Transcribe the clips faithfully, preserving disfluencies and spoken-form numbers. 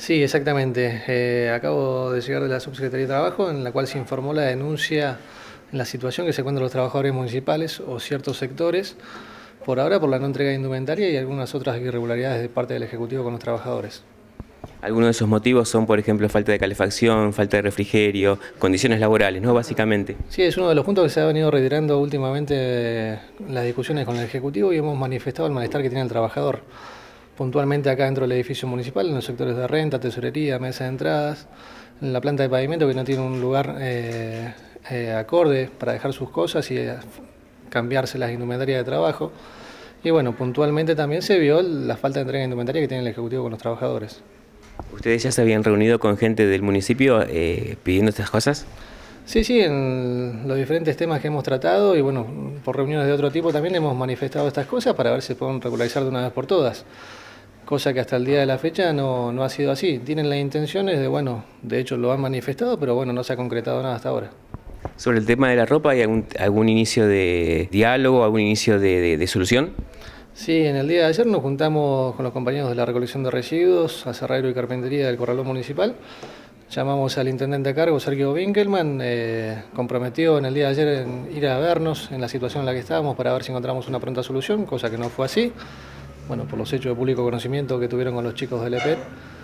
Sí, exactamente. Eh, acabo de llegar de la Subsecretaría de Trabajo, en la cual se informó la denuncia en la situación que se encuentran los trabajadores municipales o ciertos sectores, por ahora por la no entrega de indumentaria y algunas otras irregularidades de parte del Ejecutivo con los trabajadores. Algunos de esos motivos son, por ejemplo, falta de calefacción, falta de refrigerio, condiciones laborales, ¿no? Básicamente. Sí, es uno de los puntos que se ha venido reiterando últimamente en las discusiones con el Ejecutivo y hemos manifestado el malestar que tiene el trabajador. Puntualmente acá dentro del edificio municipal, en los sectores de renta, tesorería, mesa de entradas, en la planta de pavimento que no tiene un lugar eh, eh, acorde para dejar sus cosas y eh, cambiarse las indumentarias de trabajo. Y bueno, puntualmente también se vio la falta de entrega de indumentaria que tiene el Ejecutivo con los trabajadores. ¿Ustedes ya se habían reunido con gente del municipio eh, pidiendo estas cosas? Sí, sí, en los diferentes temas que hemos tratado y bueno, por reuniones de otro tipo también hemos manifestado estas cosas para ver si se pueden regularizar de una vez por todas. Cosa que hasta el día de la fecha no, no ha sido así. Tienen las intenciones de, bueno, de hecho lo han manifestado, pero bueno, no se ha concretado nada hasta ahora. Sobre el tema de la ropa, ¿hay algún, algún inicio de diálogo, algún inicio de, de, de solución? Sí, en el día de ayer nos juntamos con los compañeros de la recolección de residuos, aserradero y carpintería del Corralón Municipal. Llamamos al intendente a cargo, Sergio Winkelmann, eh, comprometió en el día de ayer en ir a vernos en la situación en la que estábamos para ver si encontramos una pronta solución, cosa que no fue así. Bueno, por los hechos de público conocimiento que tuvieron con los chicos del E P E T,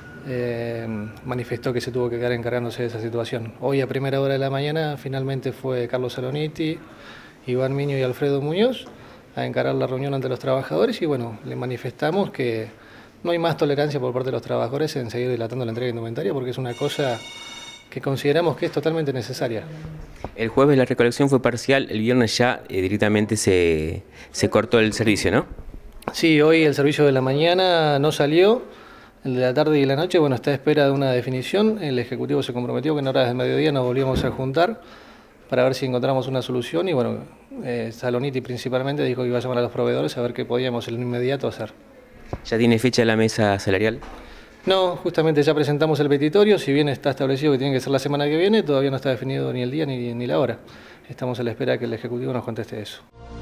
eh, manifestó que se tuvo que quedar encargándose de esa situación. Hoy a primera hora de la mañana finalmente fue Carlos Saloniti, Iván Miño y Alfredo Muñoz a encarar la reunión ante los trabajadores y bueno, le manifestamos que no hay más tolerancia por parte de los trabajadores en seguir dilatando la entrega de indumentaria porque es una cosa que consideramos que es totalmente necesaria. El jueves la recolección fue parcial, el viernes ya eh, directamente se, se cortó el servicio, ¿no? Sí, hoy el servicio de la mañana no salió, el de la tarde y la noche, bueno, está a espera de una definición. El Ejecutivo se comprometió que en horas del mediodía nos volvíamos a juntar para ver si encontramos una solución y bueno, eh, Saloniti principalmente dijo que iba a llamar a los proveedores a ver qué podíamos en inmediato hacer. ¿Ya tiene fecha la mesa salarial? No, justamente ya presentamos el petitorio, si bien está establecido que tiene que ser la semana que viene, todavía no está definido ni el día ni, ni la hora. Estamos a la espera de que el Ejecutivo nos conteste eso.